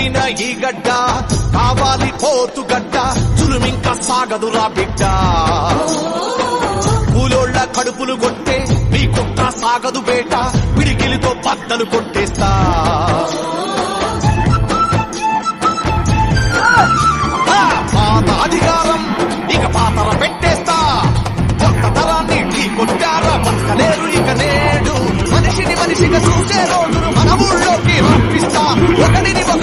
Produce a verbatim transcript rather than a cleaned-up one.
పుట్టిన ఈ గడ్డ కావాలి పోతు గడ్డ చులుమింక సాగదురా బిడ్డ కూలోళ్ల కడుపులు కొట్టే నీ కుట్ర సాగదు బేట పిడికిలితో బద్దలు కొట్టేస్తా